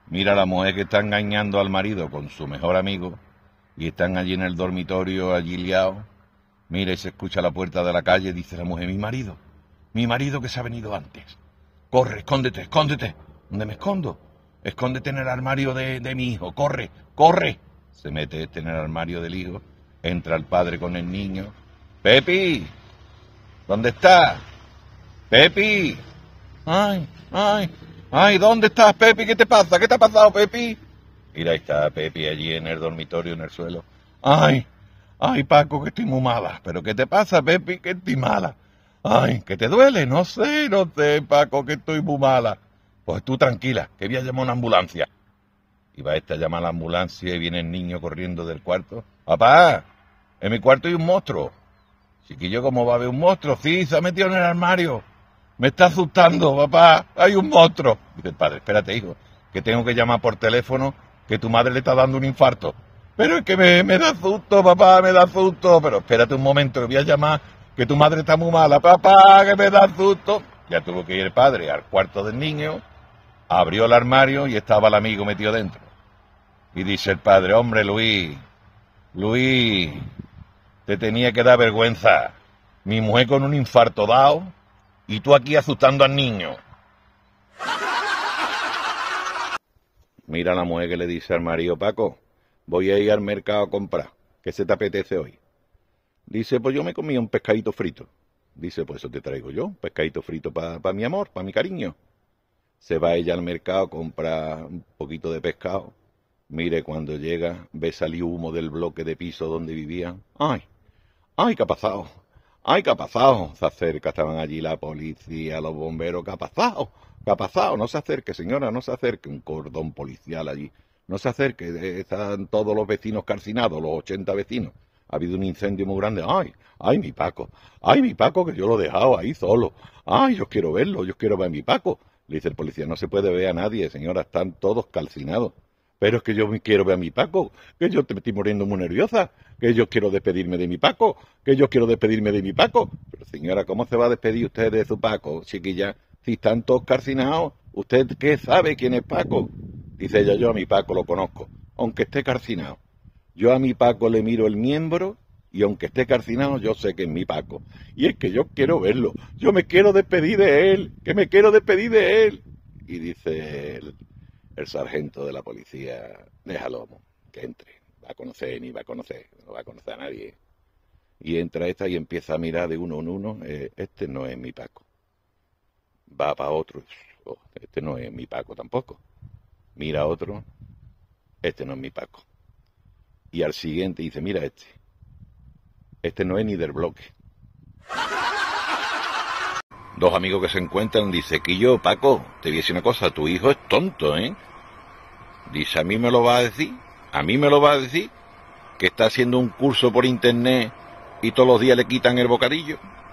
Mira a la mujer que está engañando al marido con su mejor amigo y están allí en el dormitorio, allí liados. Mira y se escucha a la puerta de la calle, dice la mujer, mi marido que se ha venido antes. Corre, escóndete, escóndete. ¿Dónde me escondo? Escóndete en el armario de mi hijo, corre, corre. Se mete en el armario del hijo, entra el padre con el niño. Pepi, ¿dónde está? Pepi. Ay, ¿dónde estás, Pepi? ¿Qué te pasa? ¿Qué te ha pasado, Pepi? Mira, ahí está Pepi allí en el dormitorio, en el suelo. Ay, Paco, que estoy muy mala. ¿Pero qué te pasa, Pepi? Que estoy mala. Ay, ¿que te duele? No sé, Paco, que estoy muy mala. Pues tú tranquila, que voy a llamar a una ambulancia. Y va esta a llamar a la ambulancia y viene el niño corriendo del cuarto. Papá, en mi cuarto hay un monstruo. Chiquillo, ¿cómo va a haber un monstruo? Sí, se ha metido en el armario. Me está asustando, papá. Hay un monstruo. Dice el padre, espérate, hijo, que tengo que llamar por teléfono, que tu madre le está dando un infarto. Pero es que me da susto, papá, me da susto. Pero espérate un momento, que voy a llamar, que tu madre está muy mala. Papá, que me da susto. Ya tuvo que ir el padre al cuarto del niño, abrió el armario y estaba el amigo metido dentro. Y dice el padre, hombre, Luis, te tenía que dar vergüenza. Mi mujer con un infarto dado y tú aquí asustando al niño. Mira a la mujer que le dice al marido, Paco, voy a ir al mercado a comprar. ¿Qué se te apetece hoy? Dice, pues yo me comí un pescadito frito. Dice, pues eso te traigo yo, un pescadito frito para mi amor, para mi cariño. Se va ella al mercado, compra un poquito de pescado. Mire, cuando llega, ve salir humo del bloque de piso donde vivían. ¡Ay, qué ha pasado! ¡Ay, qué ha pasado! Se acerca, estaban allí la policía, los bomberos. ¿Qué ha pasado? ¿Qué ha pasado? No se acerque, señora, no se acerque. Un cordón policial allí. No se acerque, están todos los vecinos calcinados, los 80 vecinos. Ha habido un incendio muy grande. ¡Ay, mi Paco! ¡Ay, mi Paco, que yo lo he dejado ahí solo! ¡Ay, yo quiero verlo, yo quiero ver a mi Paco! Le dice el policía, no se puede ver a nadie, señora, están todos calcinados. Pero es que yo quiero ver a mi Paco, que yo te estoy muriendo muy nerviosa, que yo quiero despedirme de mi Paco, que yo quiero despedirme de mi Paco. Pero señora, ¿cómo se va a despedir usted de su Paco, chiquilla? Si están todos calcinados, ¿usted qué sabe quién es Paco? Dice ella, yo a mi Paco lo conozco, aunque esté calcinado. Yo a mi Paco le miro el miembro y aunque esté calcinado, yo sé que es mi Paco. Y es que yo quiero verlo, yo me quiero despedir de él, que me quiero despedir de él. Y dice el sargento de la policía, déjalo, que entre, va a conocer, ni va a conocer, no va a conocer a nadie. Y entra esta y empieza a mirar de uno en uno, este no es mi Paco. Va para otro, este no es mi Paco tampoco. Mira a otro, este no es mi Paco. Y al siguiente dice, mira este no es ni del bloque. Dos amigos que se encuentran, dice, Quillo, Paco, te voy a decir una cosa, tu hijo es tonto, ¿eh? Dice, ¿a mí me lo va a decir? ¿A mí me lo va a decir? ¿Que está haciendo un curso por internet y todos los días le quitan el bocadillo?